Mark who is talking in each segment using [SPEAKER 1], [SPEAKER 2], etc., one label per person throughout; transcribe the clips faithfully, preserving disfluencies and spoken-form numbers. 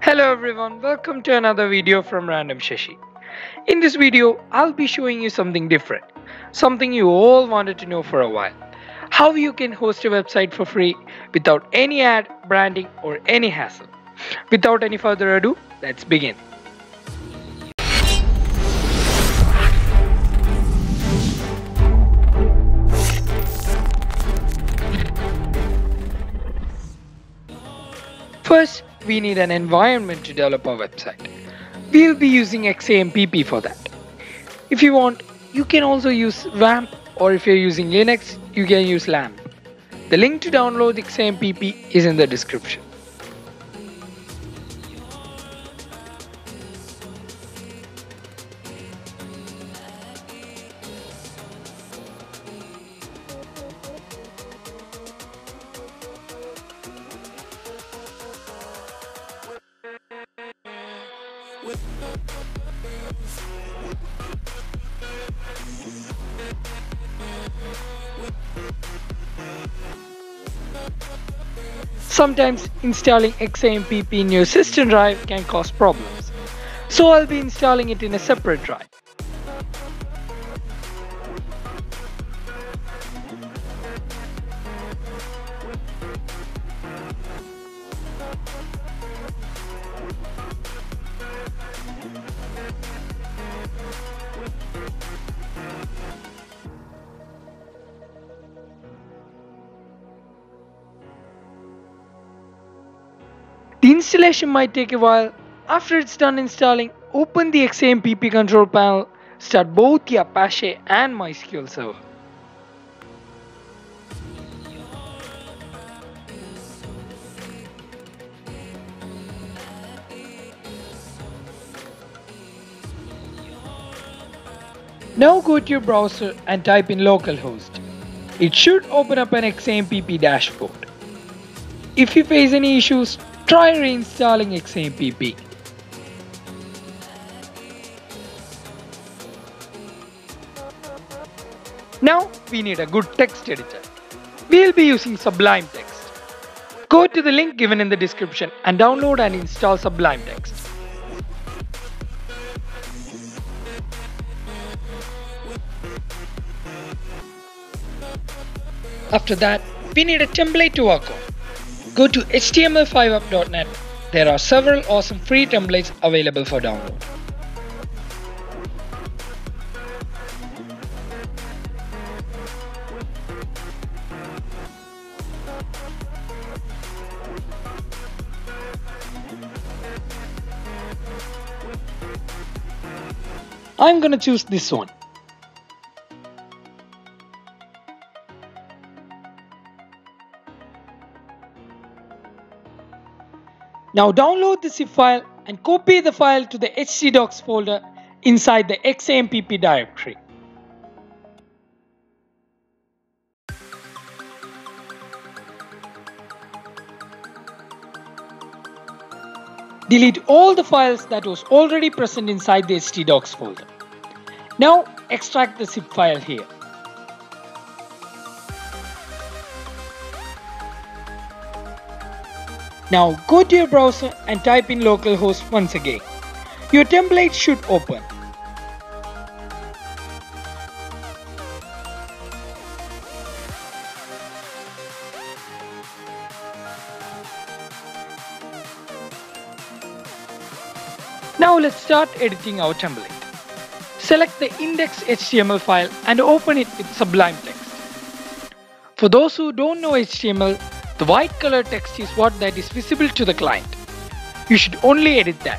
[SPEAKER 1] Hello everyone, welcome to another video from Random Shashi. In this video, I'll be showing you something different, something you all wanted to know for a while. How you can host a website for free without any ad, branding or any hassle. Without any further ado, let's begin. First, we need an environment to develop our website. We'll be using XAMPP for that. If you want, you can also use WAMP, or if you're using Linux, you can use LAMP. The link to download XAMPP is in the description. Sometimes installing XAMPP in your system drive can cause problems, so I'll be installing it in a separate drive. The installation might take a while. After it's done installing, open the XAMPP control panel, start both the Apache and MySQL server. Now go to your browser and type in localhost. It should open up an XAMPP dashboard. If you face any issues, try reinstalling XAMPP. Now we need a good text editor. We'll be using Sublime Text. Go to the link given in the description and download and install Sublime Text. After that, we need a template to work on. Go to H T M L five app dot net. There are several awesome free templates available for download. I'm gonna choose this one. Now download the zip file and copy the file to the htdocs folder inside the XAMPP directory. Delete all the files that was already present inside the htdocs folder. Now extract the zip file here. Now go to your browser and type in localhost once again. Your template should open. Now let's start editing our template. Select the index.html file and open it with Sublime Text. For those who don't know H T M L, the white color text is what that is visible to the client. You should only edit that.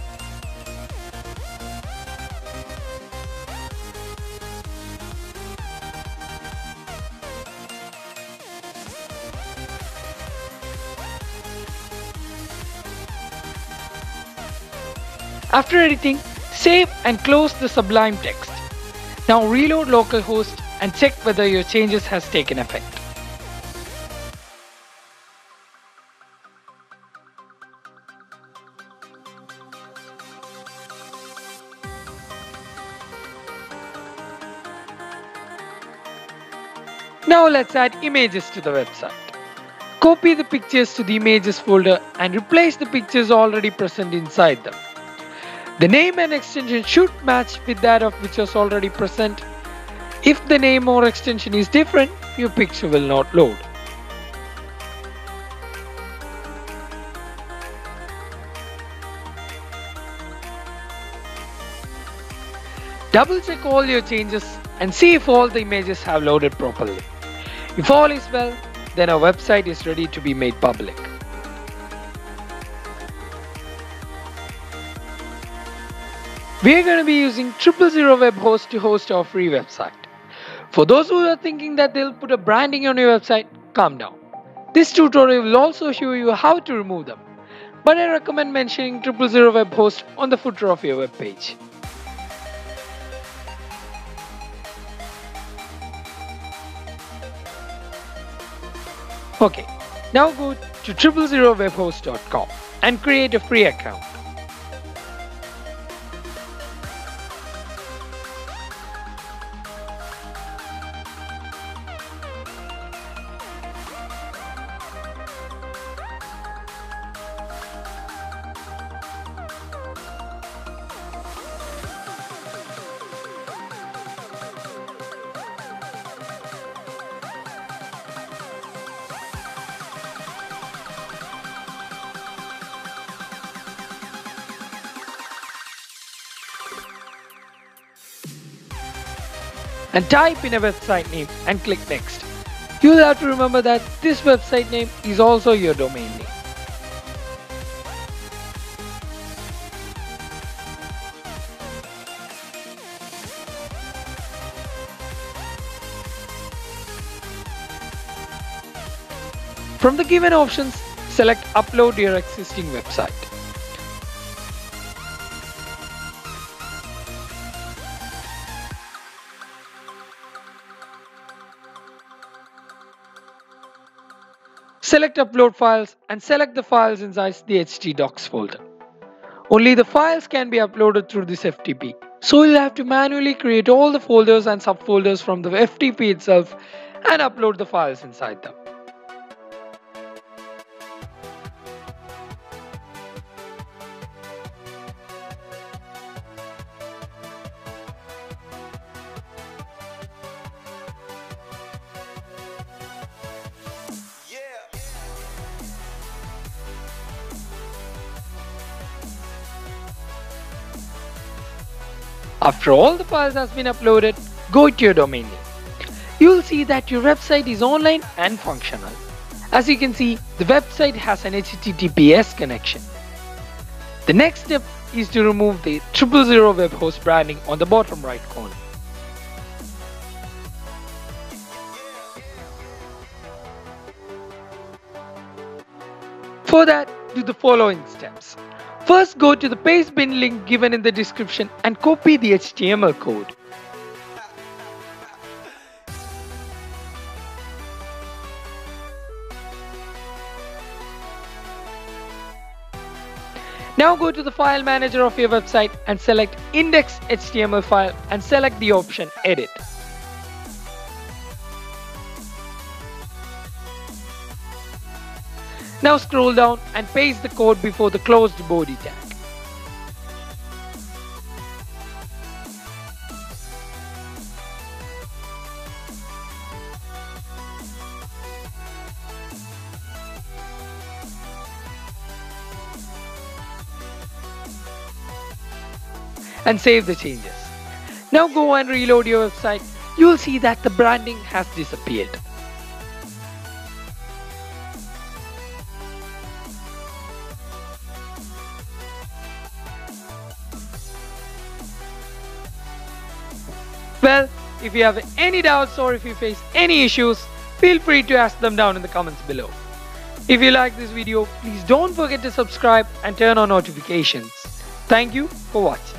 [SPEAKER 1] After editing, save and close the Sublime Text. Now reload localhost and check whether your changes has taken effect. Now let's add images to the website. Copy the pictures to the images folder and replace the pictures already present inside them. The name and extension should match with that of which was already present. If the name or extension is different, your picture will not load. Double check all your changes and see if all the images have loaded properly. If all is well, then our website is ready to be made public. We are going to be using Triple Zero Web Host to host our free website. For those who are thinking that they'll put a branding on your website, calm down. This tutorial will also show you how to remove them, but I recommend mentioning Triple Zero Web Host on the footer of your web page. Okay, now go to triple zero web host dot com and create a free account. And type in a website name and click next. You will have to remember that this website name is also your domain name. From the given options, select Upload your existing website. Select Upload Files and select the files inside the H T Docs folder. Only the files can be uploaded through this F T P, so you'll have to manually create all the folders and subfolders from the F T P itself and upload the files inside them. After all the files has been uploaded, go to your domain name. You will see that your website is online and functional. As you can see, the website has an H T T P S connection. The next step is to remove the Triple Zero Web Host branding on the bottom right corner. For that, do the following steps. First, go to the paste bin link given in the description and copy the H T M L code. Now go to the file manager of your website and select Index H T M L file and select the option Edit. Now scroll down and paste the code before the closed body tag. And save the changes. Now go and reload your website. You will see that the branding has disappeared. Well, if you have any doubts or if you face any issues, feel free to ask them down in the comments below. If you like this video, please don't forget to subscribe and turn on notifications. Thank you for watching.